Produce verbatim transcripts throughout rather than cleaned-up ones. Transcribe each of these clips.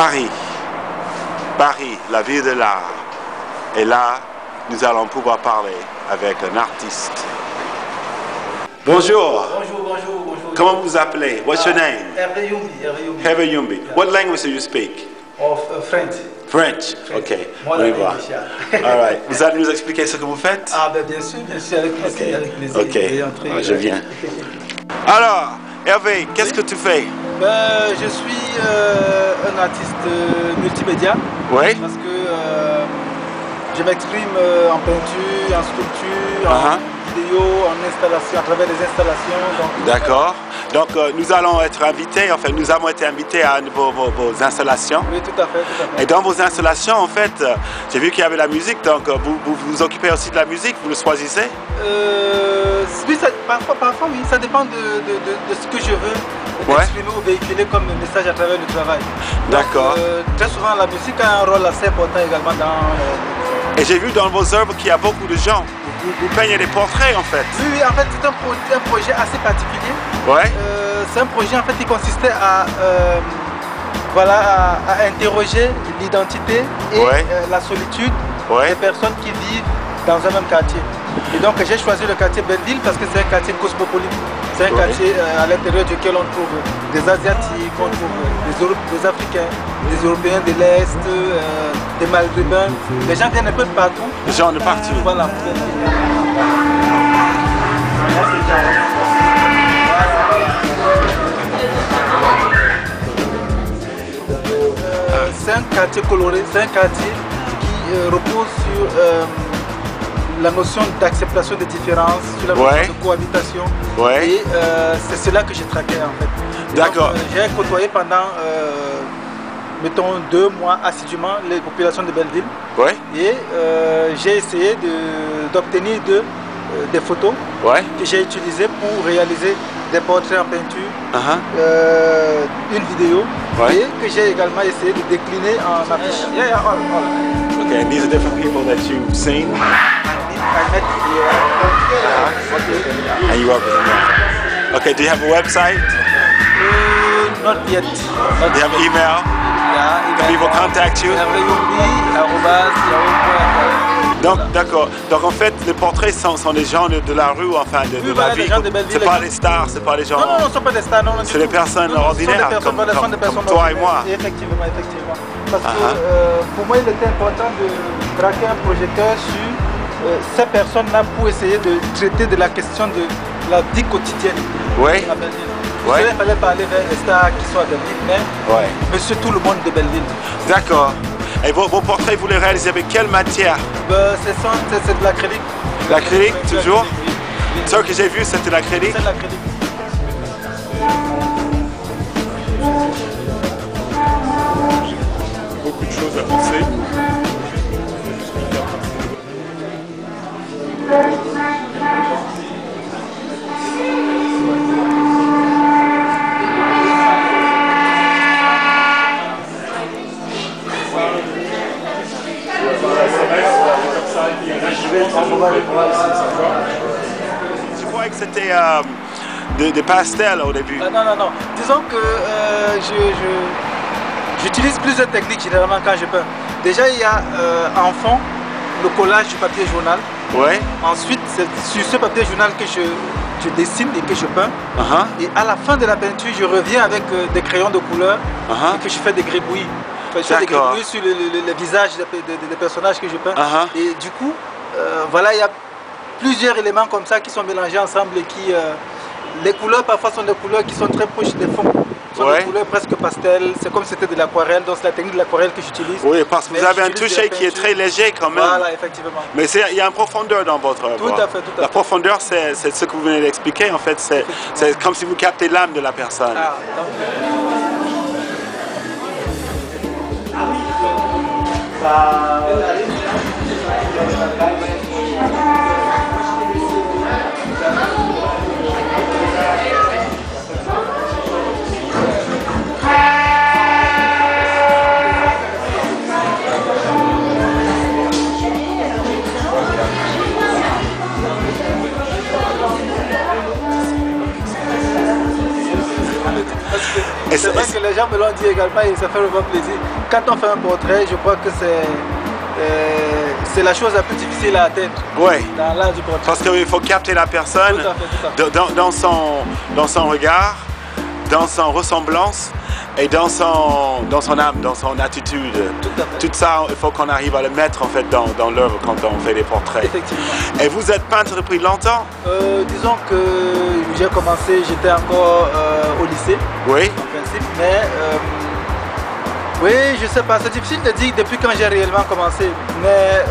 Paris. Paris, la ville de l'art. Et là, nous allons pouvoir parler avec un artiste. Bonjour. Bonjour, bonjour, bonjour. Comment vous appelez? What's your name? Hervé Yumbi. Hervé Yumbi. Hervé Yumbi. What language do you speak? Of uh, French. French. Ok. Moi, On y la va. English, All right. Vous allez nous expliquer ce que vous faites? Ah ben bien sûr, bien sûr, avec plaisir, Ok. avec plaisir. Ok. Veuillez entrer. Ah, je viens. Alors, Hervé, qu'est-ce que tu fais? Ben, je suis euh, un artiste euh, multimédia. Oui. Parce que euh, je m'exprime euh, en peinture, en sculpture, en Uh-huh. vidéo, en installation, à travers les installations. donc- D'accord. Donc, euh, nous allons être invités, enfin, nous avons été invités à vos, vos, vos installations. Oui, tout à fait, tout à fait. Et dans vos installations, en fait, euh, j'ai vu qu'il y avait la musique, donc euh, vous, vous vous occupez aussi de la musique, vous le choisissez? Euh, oui, ça, parfois, parfois, oui, ça dépend de, de, de, de ce que je veux Ouais. exprimer ou véhiculer comme message à travers le travail. Donc, D'accord. euh, très souvent, la musique a un rôle assez important également dans... euh, Et j'ai vu dans vos œuvres qu'il y a beaucoup de gens. Vous, vous peignez des portraits, en fait. Oui, oui, en fait, c'est un, pro un projet assez particulier. Ouais. Euh, c'est un projet en fait qui consistait à, euh, voilà, à, à interroger l'identité et Ouais. euh, la solitude Ouais. des personnes qui vivent dans un même quartier. Et donc j'ai choisi le quartier Belleville parce que c'est un quartier cosmopolite. C'est un Ouais. quartier euh, à l'intérieur duquel on trouve des Asiatiques, on trouve des, Euro des Africains, des Européens de l'Est, euh, des Maghrébins. Les gens viennent un peu de partout. Des gens de partout. Voilà. C'est un quartier coloré, c'est un quartier qui euh, repose sur euh, la notion d'acceptation des différences, sur la notion Ouais. de cohabitation. Ouais. Et euh, c'est cela que j'ai traqué en fait. Et D'accord. donc, euh, j'ai côtoyé pendant, euh, mettons, deux mois assidûment les populations de Belleville. Ouais. Et euh, j'ai essayé de- d'obtenir de, euh, des photos Ouais. que j'ai utilisées pour réaliser des portraits en peinture, Uh-huh. euh, une vidéo, Ouais. et que j'ai également essayé de décliner en affiche. Yeah, yeah, all, all. Okay, and these are different people that you've seen, I met and you work with them. Okay, do you have a website? uh, not yet. Not Do you have an email? Yeah, Can people contact you? hervé yumbi arobase yahoo point com. Donc, d'accord. Donc, en fait, les portraits sont, sont des gens de, de la rue, enfin, de, de Oui, la voilà, vie. des gens de Belleville, C'est pas les des stars, c'est pas des gens. Non, non, non, ce ne sont pas des stars, non. non, C'est du des tout. personnes Non, non, ordinaires, Ce sont des personnes, comme- voilà, ce sont comme- des personnes comme toi et moi. ordinaires. Effectivement, effectivement. Parce Ah, que ah. euh, pour moi, il était important de braquer un projecteur sur euh, ces personnes-là pour essayer de traiter de la question de la vie quotidienne Oui. à Belleville. Ouais. Il fallait parler vers les stars qui sont à Belleville, mais Ouais. monsieur tout le monde de Belleville. D'accord. Et vos, vos portraits, vous les réalisez avec quelle matière? Ben, c'est ça, c'est- c'est de l'acrylique. L'acrylique, Oui, toujours? oui, oui. Ce que j'ai vu, c'était l'acrylique. C'est de l'acrylique. Beaucoup de choses à penser. Je croyais que c'était euh, des, des pastels au début. Ah, non, non, non. Disons que euh, je, je- j'utilise plusieurs techniques généralement quand je peins. Déjà, il y a euh, en fond le collage du papier journal. Ouais. Ensuite, c'est sur ce papier journal que je, je dessine et que je peins. Uh-huh. Et à la fin de la peinture, je reviens avec euh, des crayons de couleur Uh-huh. et que je fais des gribouillis. Enfin, je fais des D'accord. gribouillis sur le, le- le- le visage des, des- des personnages que je peins. Uh-huh. Et du coup, euh, voilà, il y a plusieurs éléments comme ça qui sont mélangés ensemble et qui... euh, les couleurs parfois sont des couleurs qui sont très proches des fonds. Ce sont Ouais. des couleurs presque pastel, c'est comme si c'était de l'aquarelle, donc c'est la technique de l'aquarelle que j'utilise. Oui, parce que vous Mais avez un j'utilise toucher de la qui est peinture. très léger quand même. Voilà, effectivement. Mais c'est- il y a une profondeur dans votre œuvre. Tout à fait, tout à La fait. profondeur, c'est c'est ce que vous venez d'expliquer. En fait, c'est c'est comme si vous captez l'âme de la personne. Ah, donc, C'est vrai que les gens me l'ont dit également et ça fait vraiment plaisir. Quand on fait un portrait, je crois que c'est euh, c'est la chose la plus difficile à atteindre. Oui. Dans l'art du portrait. Parce qu'il faut capter la personne tout à fait, tout à fait. Dans, dans, son, dans son regard, dans son ressemblance et dans son, dans son âme, dans son attitude. Tout à fait. Tout ça, il faut qu'on arrive à le mettre en fait dans, dans l'œuvre quand on fait des portraits. Effectivement. Et vous êtes peintre depuis longtemps? euh, Disons que j'ai commencé, j'étais encore euh, au lycée. Oui. En principe, mais euh, oui, je sais pas, c'est difficile de dire depuis quand j'ai réellement commencé. Mais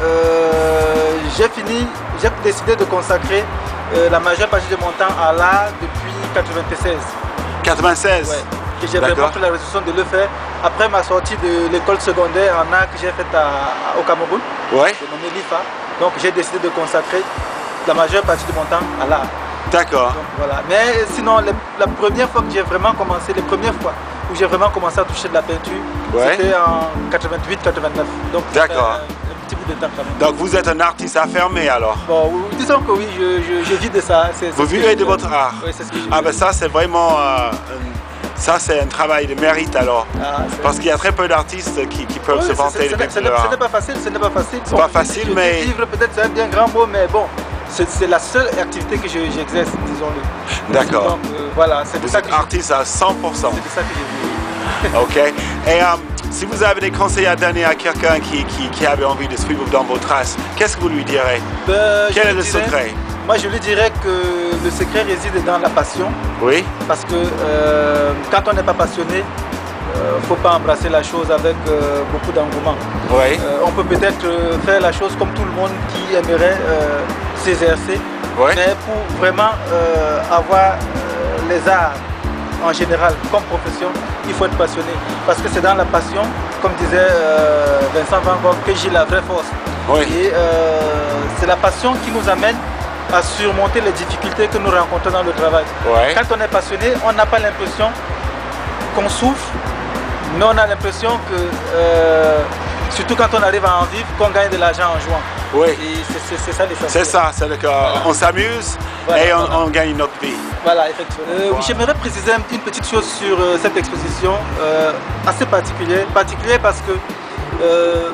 euh, j'ai fini, j'ai décidé de consacrer euh, la majeure partie de mon temps à l'art depuis quatre-vingt-seize. quatre-vingt-seize? Ouais. Que j'ai vraiment pris la résolution de le faire après ma sortie de l'école secondaire en art que j'ai faite à, à, au Cameroun. Ouais. J'ai nommé l'I F A. Donc j'ai décidé de consacrer la majeure partie de mon temps à l'art. D'accord. Voilà. Mais sinon, les, la première fois que j'ai vraiment commencé, les premières fois où j'ai vraiment commencé à toucher de la peinture, ouais. c'était en quatre-vingt-huit quatre-vingt-neuf. Donc d'accord. Un, un petit bout de temps quand même. Donc vous êtes un artiste affirmé alors? Bon, disons que oui, je, je, je vis de ça. C est, c est vous vivez de votre art? Oui, c'est ce que je Ah ben ça c'est vraiment... Euh, Ça, c'est un travail de mérite alors, ah, parce qu'il y a très peu d'artistes qui, qui peuvent oui, se vanter de ce n'est pas facile, ce n'est pas facile. C'est bon, pas facile, je, mais... Vivre peut-être c'est un bien grand mot, mais bon, c'est la seule activité que j'exerce, disons-le. D'accord. Euh, voilà, c'est de vous ça êtes que artiste à cent pour cent. C'est de ça que j'ai vu. Ok. Et um, si vous avez des conseils à donner à quelqu'un qui, qui, qui avait envie de suivre dans vos traces, qu'est-ce que vous lui direz? ben, Quel est le dirais... secret? Moi, je lui dirais que le secret réside dans la passion. Oui. Parce que euh, quand on n'est pas passionné, il euh, ne faut pas embrasser la chose avec euh, beaucoup d'engouement. Oui. Euh, on peut peut-être faire la chose comme tout le monde qui aimerait euh, s'exercer. Oui. Mais pour vraiment euh, avoir euh, les arts en général comme profession, il faut être passionné. Parce que c'est dans la passion, comme disait euh, Vincent Van Gogh, que j'ai la vraie force. Oui. Et euh, c'est la passion qui nous amène à surmonter les difficultés que nous rencontrons dans le travail. Ouais. Quand on est passionné, on n'a pas l'impression qu'on souffre, mais on a l'impression que, euh, surtout quand on arrive à en vivre, qu'on gagne de l'argent en jouant. Oui. C'est ça l'essentiel. C'est ça, c'est le cas. Voilà. On s'amuse voilà, et on, voilà. on gagne notre vie. Voilà, effectivement. Euh, voilà. J'aimerais préciser une petite chose sur euh, cette exposition, euh, assez particulière, particulière parce que euh,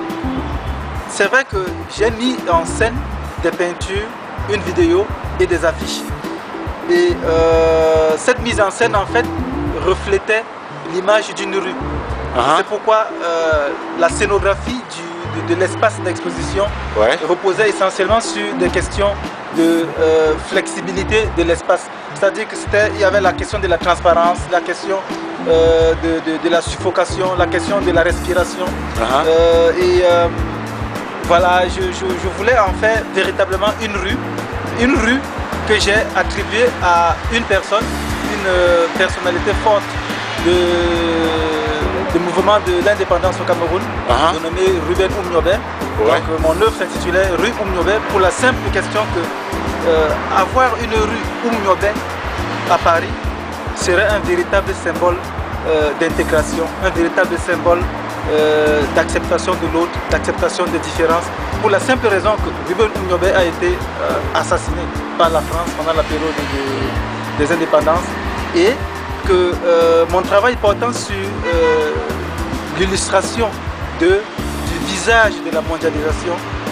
c'est vrai que j'ai mis en scène des peintures, une vidéo et des affiches. Et euh, cette mise en scène en fait reflétait l'image d'une rue. Uh-huh. C'est pourquoi euh, la scénographie du, de, de l'espace d'exposition ouais. reposait essentiellement sur des questions de euh, flexibilité de l'espace. C'est-à-dire que c'était, il y avait la question de la transparence, la question euh, de, de, de la suffocation, la question de la respiration. Uh-huh. euh, et euh, voilà, je, je, je voulais en faire véritablement une rue, une rue que j'ai attribuée à une personne, une euh, personnalité forte de, de mouvement de l'indépendance au Cameroun, uh-huh. nommé Ruben Oumniobé. Ouais. Donc euh, mon œuvre s'intitulait Rue Oumniobé pour la simple question que euh, avoir une rue Oumniobé à Paris serait un véritable symbole euh, d'intégration, un véritable symbole Euh, d'acceptation de l'autre, d'acceptation des différences, pour la simple raison que Ruben Oumniobé a été euh, assassiné par la France pendant la période de, des indépendances et que euh, mon travail portant sur euh, l'illustration du visage de la mondialisation,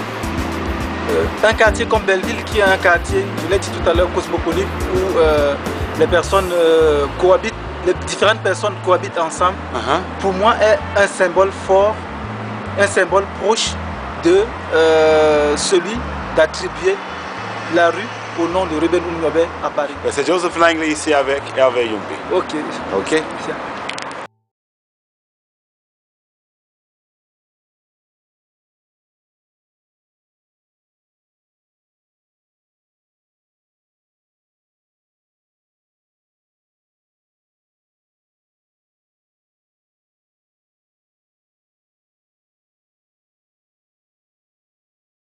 euh, un quartier comme Belleville qui est un quartier, je l'ai dit tout à l'heure, cosmopolite, où euh, les personnes euh, cohabitent, les différentes personnes cohabitent ensemble, uh-huh. pour moi est un symbole fort, un symbole proche de euh, celui d'attribuer la rue au nom de Ruben Oumniobé à Paris. C'est Joseph Langley ici avec Hervé Youmbi. Ok. Ok.